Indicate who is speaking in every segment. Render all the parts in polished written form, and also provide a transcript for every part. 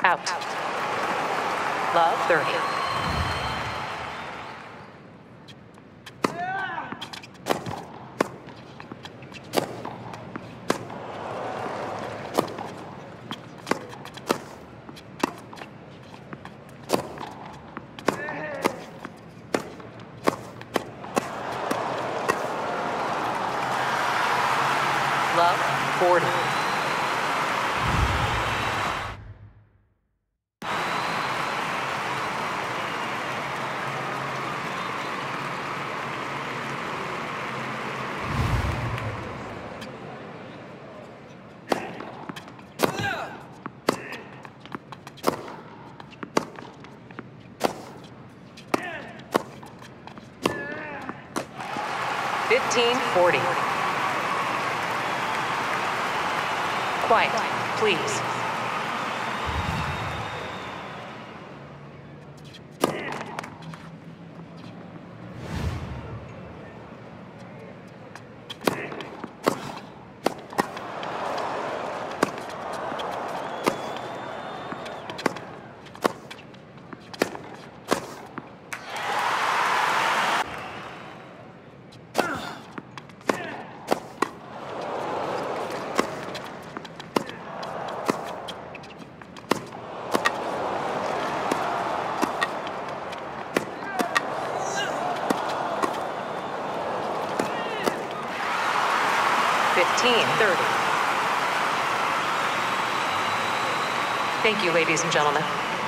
Speaker 1: Out. Love 30. Love 40. $15.40. Quiet, please. $15.30. Thank you, ladies and gentlemen.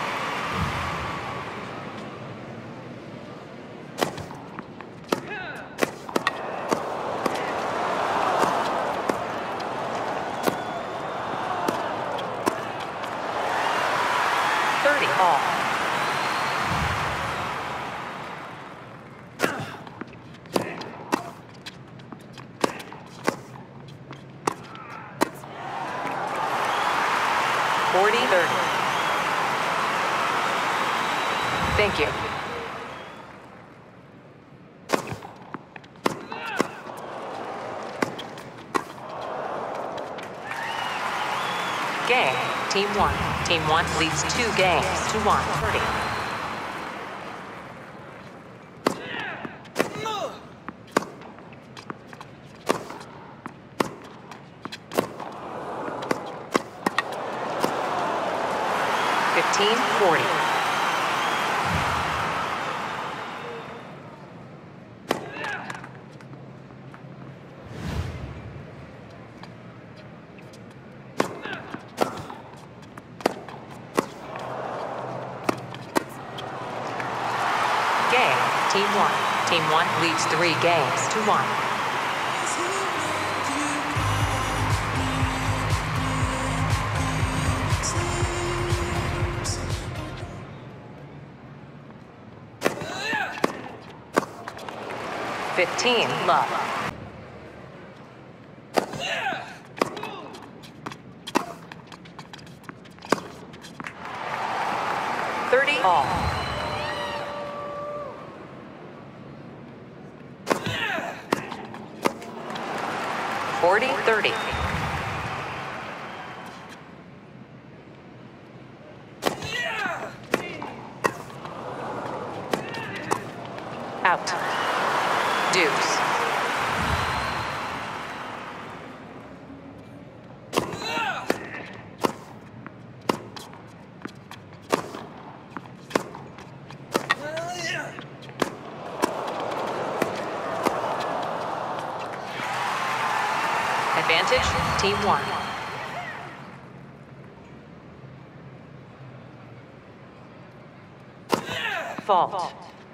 Speaker 1: $30 all. $40.30. Thank you. Game, Team 1. Team 1 leads 2 games to 1. 30. $15.40. Game, Team 1. Team 1 leads 3 games to 1. $15 love. $30 all. $40.30. Out. Deuce. Advantage, Team 1. Fault.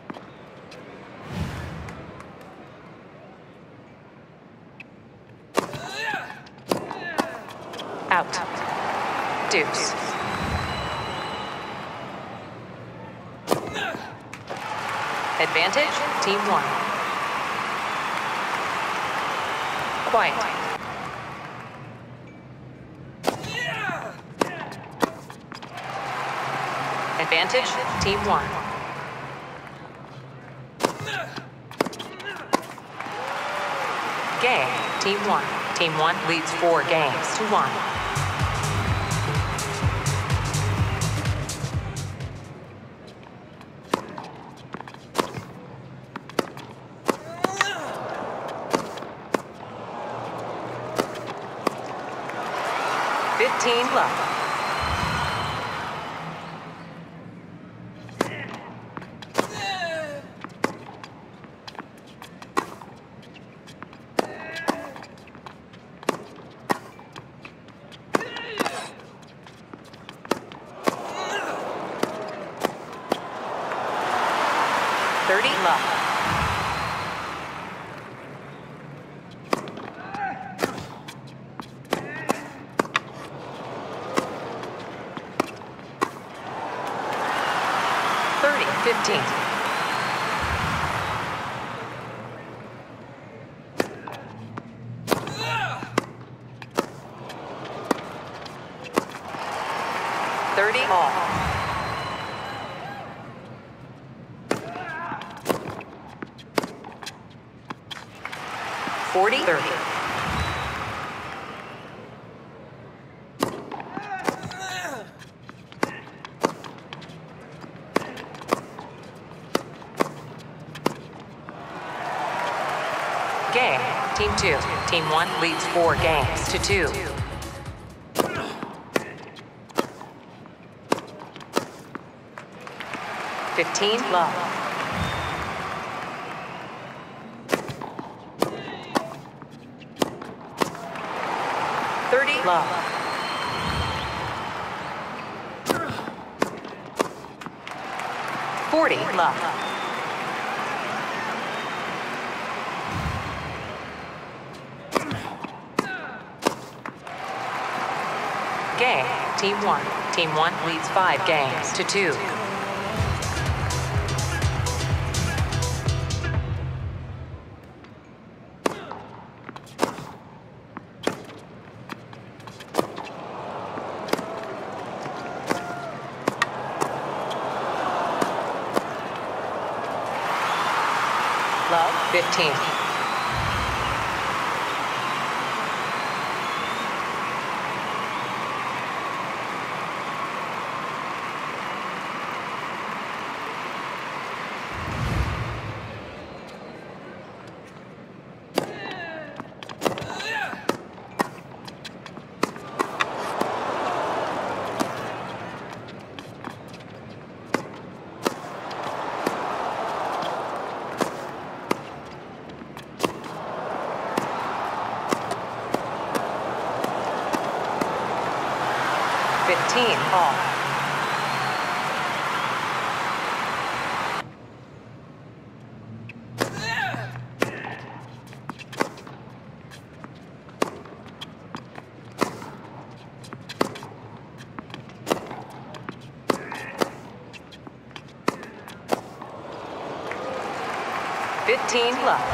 Speaker 1: Out. Deuce. Advantage, Team 1. Quiet. Advantage, Team 1. Game, Team 1. Team 1 leads 4 games to 1. 15 love. Love. 15. 30 all. 40, 30. 2. Team 1 leads 4 games to 2. Fifteen love. 30 love. 40 love. Game, Team 1. Team 1 leads 5 games to 2. Love, 15. 15 all. 15 love.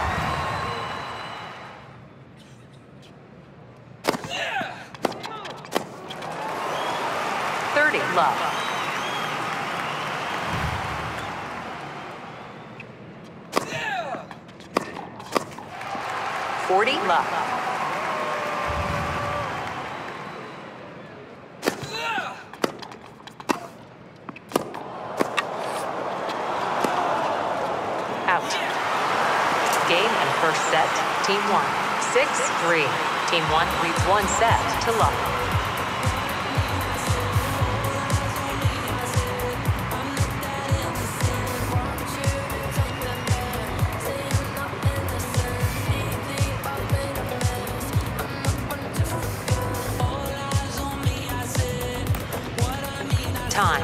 Speaker 1: 30 love. 40 love. 'Out. Game and first set, Team 1, 6-3. Team 1 leads 1 set to love. Time.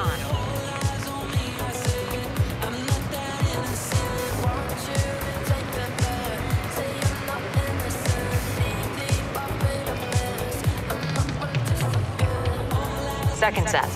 Speaker 1: Second set.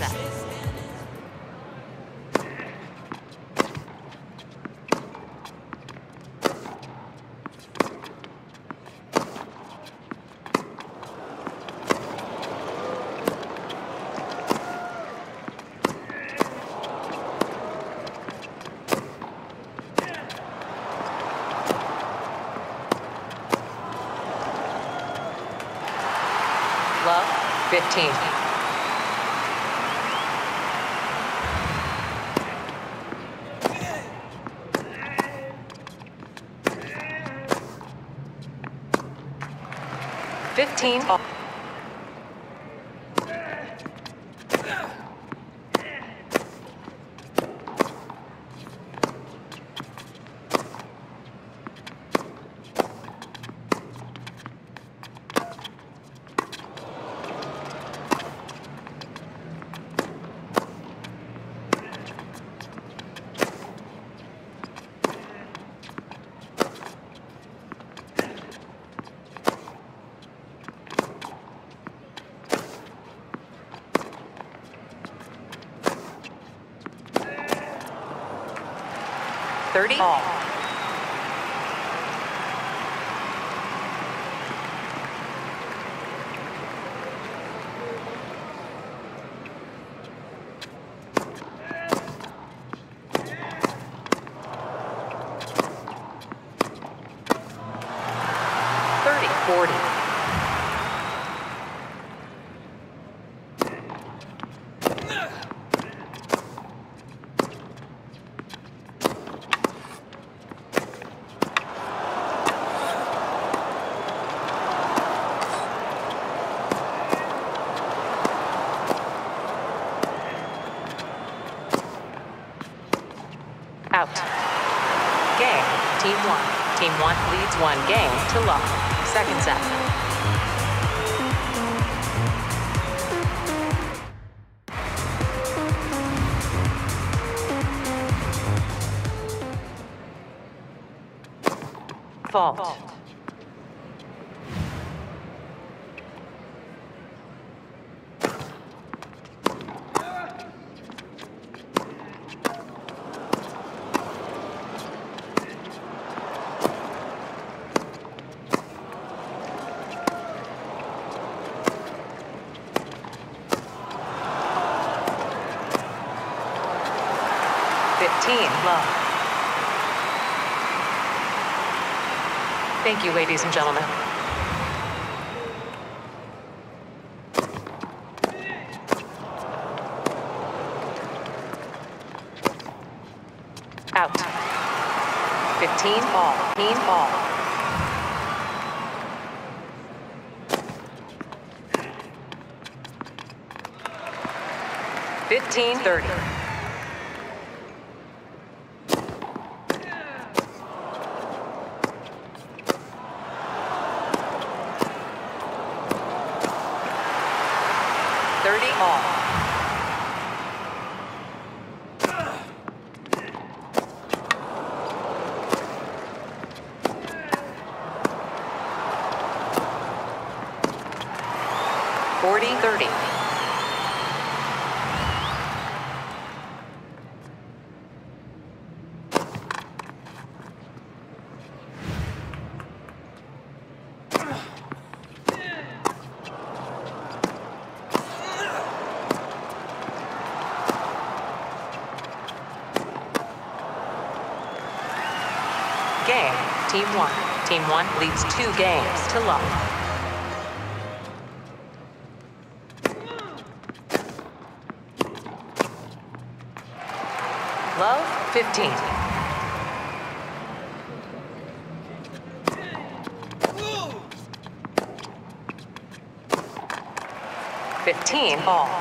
Speaker 1: Love, 15. 15 all. 30 all. Out. Game. Team 1. Team 1 leads 1 game to love. Second set. Fault. Love. Thank you, ladies and gentlemen. Out. 15 all. 15 all. $15-30. 30 all. $40-30. Game. Team 1. Team 1 leads 2 games to love. Love, 15. $15 all.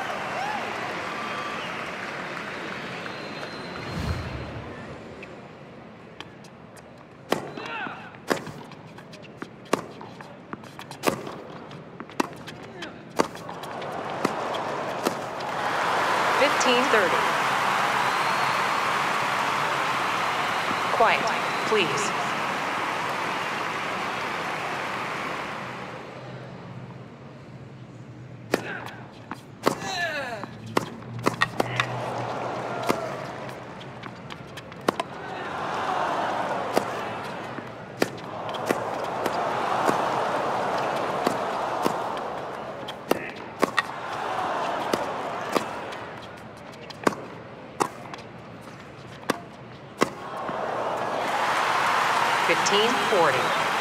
Speaker 1: $15-30. Quiet, please. $15-40.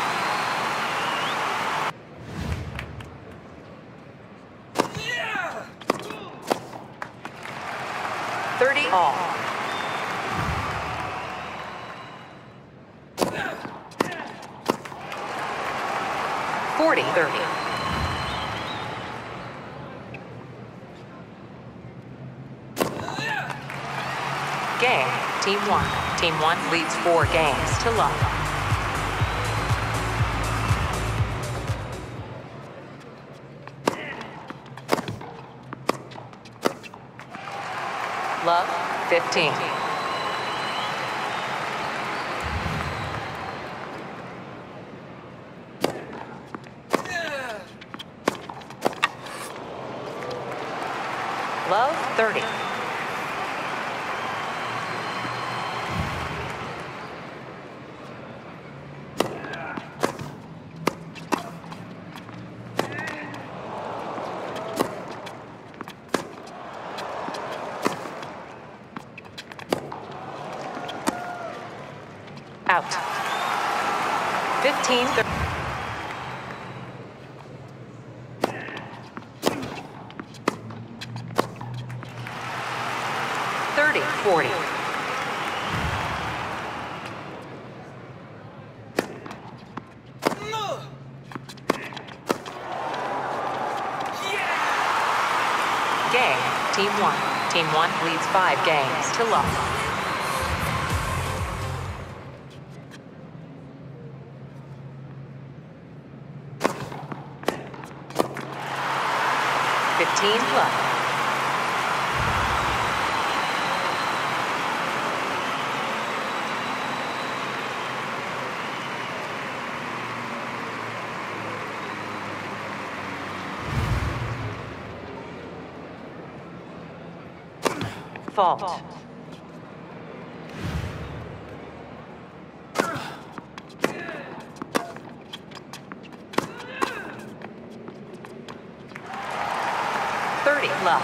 Speaker 1: $30 all. $40-30. Game. Team 1. Team 1 leads 4 games to love. Love, 15. Love, 30. Out. 15, 30, 40. Game, Team 1. Team 1 leads 5 games to love. Love. Fault. Love.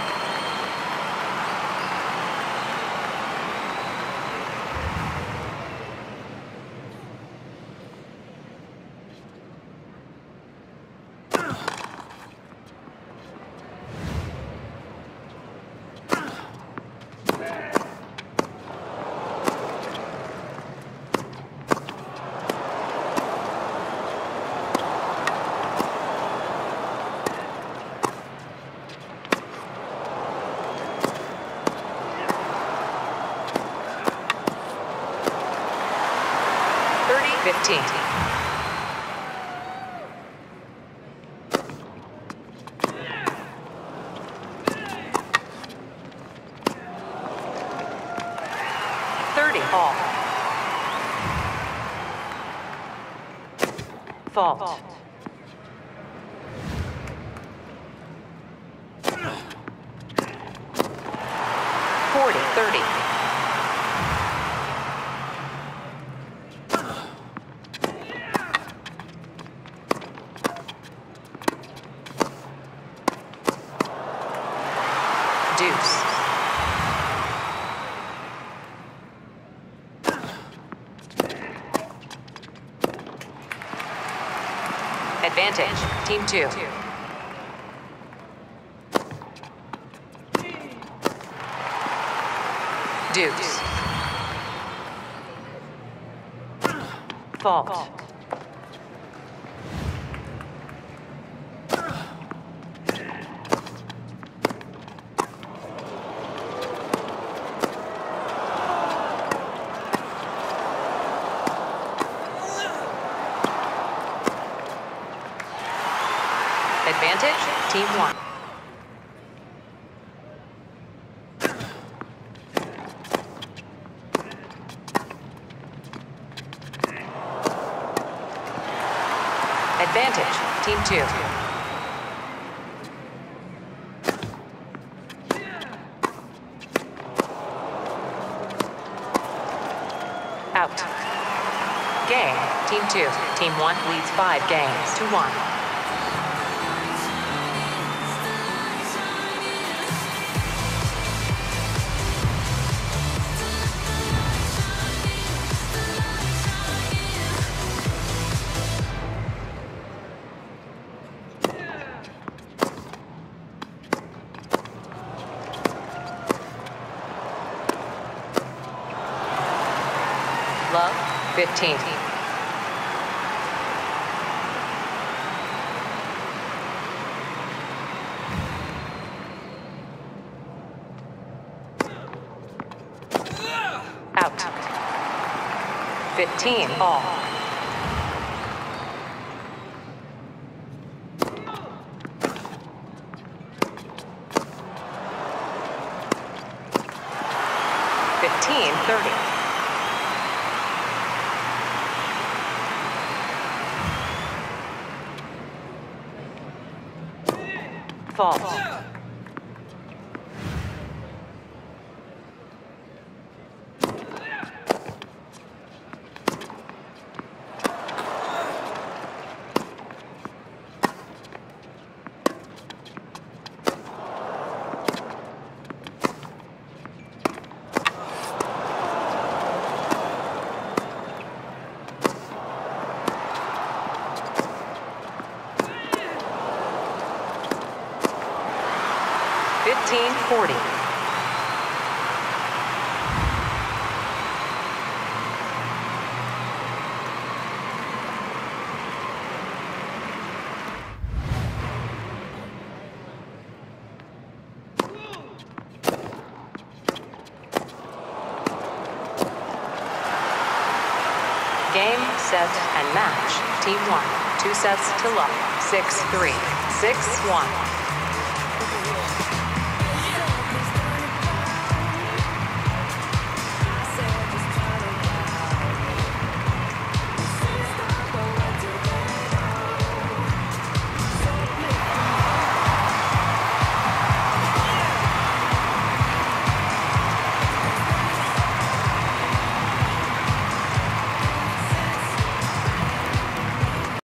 Speaker 1: All. Fault. Deuce. Advantage, Team 2. Deuce. Fault. Advantage, Team 1. Advantage, Team 2. Out. Game, Team 2. Team 1 leads 5 games to 1. Love, 15. Out. 15 all. Fifteen 30. Fault. 15-40. Game, set, and match. Team 1, 2 sets to love. 6-3, 6-1.